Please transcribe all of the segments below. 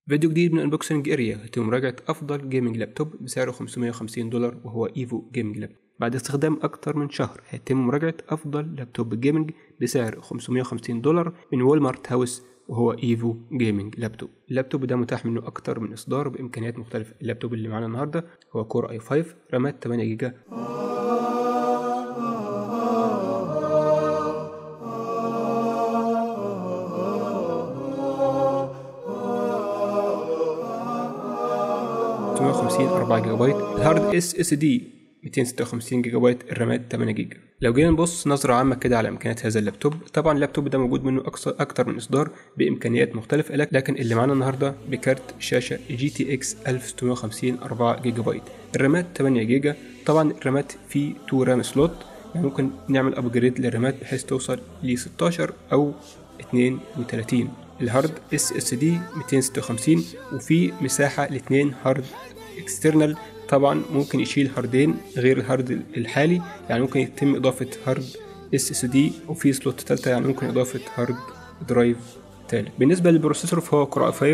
فيديو جديد من انبوكسنج اريا يتم مراجعة افضل جيمنج لابتوب بسعره $550 وهو ايفو جيمنج لابتوب. بعد استخدام اكتر من شهر هيتم مراجعة افضل لابتوب جيمنج بسعر $550 من والمارت هاوس وهو ايفو جيمنج لابتوب. اللابتوب ده متاح منه اكتر من اصدار بامكانيات مختلفة. اللابتوب اللي معانا النهاردة هو كور اي 5 رامات 8 جيجا $650 4 جيجا بايت. الهارد اس اس دي 256 جيجا بايت، الرامات 8 جيجا. لو جينا نبص نظرة عامة كده على إمكانيات هذا اللابتوب، طبعا اللابتوب ده موجود منه أكتر من إصدار بإمكانيات مختلفة، لكن اللي معانا النهاردة بكارت شاشة GTX 1650 4 جيجا بايت، الرامات 8 جيجا. طبعا الرامات فيه 2 رام سلوت، يعني ممكن نعمل أبجريد للرامات بحيث توصل ل 16 أو 32. الهارد SSD 256 وفي مساحة ل2 هارد اكسترنال، طبعا ممكن يشيل هاردين غير الهارد الحالي، يعني ممكن يتم إضافة هارد SSD وفي سلوت تالتة، يعني ممكن إضافة هارد درايف تالت. بالنسبة للبروسيسور فهو كور i5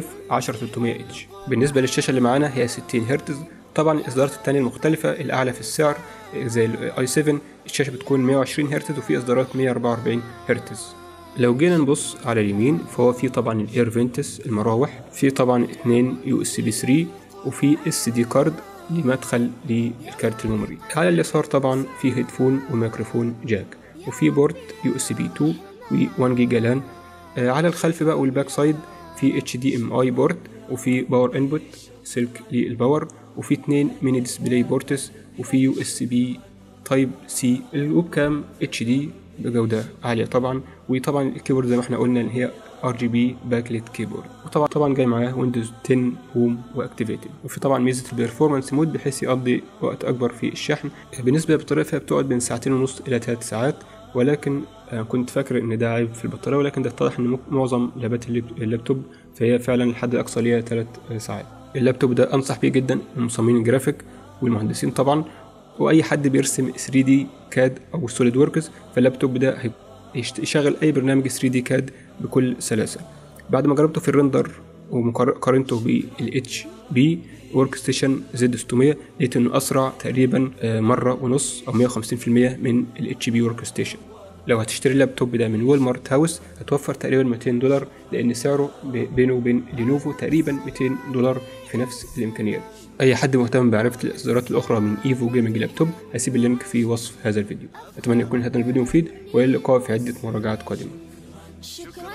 10300H. بالنسبة للشاشة اللي معانا هي 60 هرتز. طبعا الإصدارات التانية المختلفة الأعلى في السعر زي الاي 7 الشاشة بتكون 120 هرتز وفي إصدارات 144 هرتز. لو جينا نبص على اليمين فهو في طبعا الاير فينتس المراوح، في طبعا 2 USB 3 وفي SD كارد لمدخل للكارت الميموري. على اليسار طبعا في هيدفون وميكروفون جاك، وفي بورت USB 2 و1 جيجا لان. على الخلف بقى والباك سايد في HDMI بورت، وفي باور انبوت سلك للباور، وفي 2 ميني ديسبلاي بورتس، وفي USB تايب سي. الويب كام HD بجودة عالية طبعا، وطبعا الكيبورد زي ما احنا قلنا ان هي RGB باكليت كيبورد، وطبعا جاي معاه ويندوز 10 هوم واكتيفيتد، وفي طبعا ميزة البرفورمانس مود بحيث يقضي وقت اكبر في الشحن. بالنسبة للبطارية فهي بتقعد بين 2.5 ساعات الى 3 ساعات، ولكن كنت فاكر ان ده عيب في البطارية، ولكن ده اتضح ان معظم لابات اللابتوب فهي فعلا الحد الاقصى ليها 3 ساعات. اللابتوب ده انصح بيه جدا لمصممين الجرافيك والمهندسين طبعا، واي حد بيرسم 3D كاد او سوليد وركس، فاللابتوب ده يشغل اي برنامج 3D كاد بكل سلاسه. بعد ما جربته في الرندر وقارنته بال HP ورك ستيشن Z600 لقيت انه اسرع تقريبا مره ونص او 150% من ال HP ورك ستيشن. لو هتشتري اللابتوب ده من والمارت هاوس هتوفر تقريبا $200، لان سعره بينه وبين لينوفو تقريبا $200 في نفس الامكانيات. اي حد مهتم بمعرفه الاصدارات الاخرى من ايفو جيمنج لابتوب هسيب اللينك في وصف هذا الفيديو. اتمنى يكون هذا الفيديو مفيد، والى اللقاء في عده مراجعات قادمه.